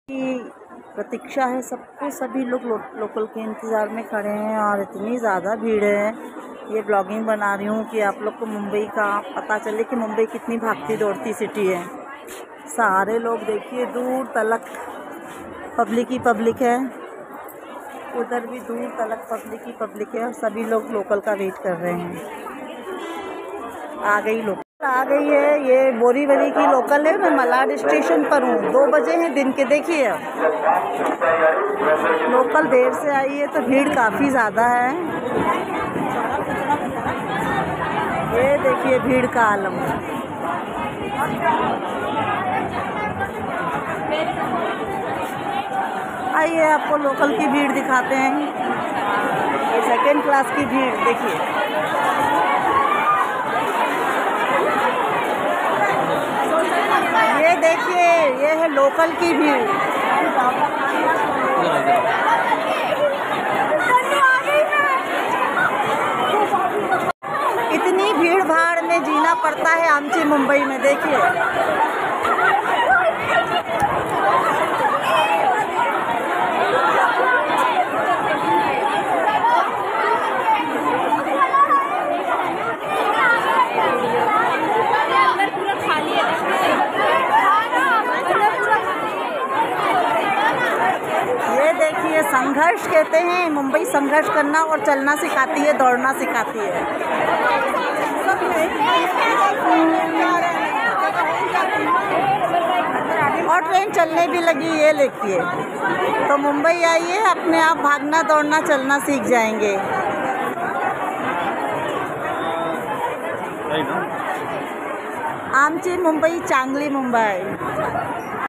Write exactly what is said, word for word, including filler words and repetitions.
की प्रतीक्षा है सबको। सभी लोग लो, लोकल के इंतज़ार में खड़े हैं और इतनी ज़्यादा भीड़ है। ये ब्लॉगिंग बना रही हूँ कि आप लोग को मुंबई का पता चले कि मुंबई कितनी भागती दौड़ती सिटी है। सारे लोग देखिए, दूर तलक पब्लिक ही पब्लिक है, उधर भी दूर तलक पब्लिक ही पब्लिक है और सभी लोग लोकल का वेट कर रहे हैं। आ गई लोकल आ गई है, ये बोरीवली की लोकल है। मैं मलाड स्टेशन पर हूँ, दो बजे हैं दिन के। देखिए लोकल देर से आई है तो भीड़ काफ़ी ज़्यादा है। ये देखिए भीड़ का आलम। आइए आपको लोकल की भीड़ दिखाते हैं। ये सेकेंड क्लास की भीड़ देखिए। ये देखिए, ये है लोकल की भीड़। इतनी भीड़ भाड़ में जीना पड़ता है आमची मुंबई में। देखिए देखिए, संघर्ष कहते हैं। मुंबई संघर्ष करना और चलना सिखाती है, दौड़ना सिखाती है। और ट्रेन चलने भी लगी, ये देखिए। तो मुंबई आइए, अपने आप भागना दौड़ना चलना सीख जाएंगे। आमची मुंबई, चांगली मुंबई।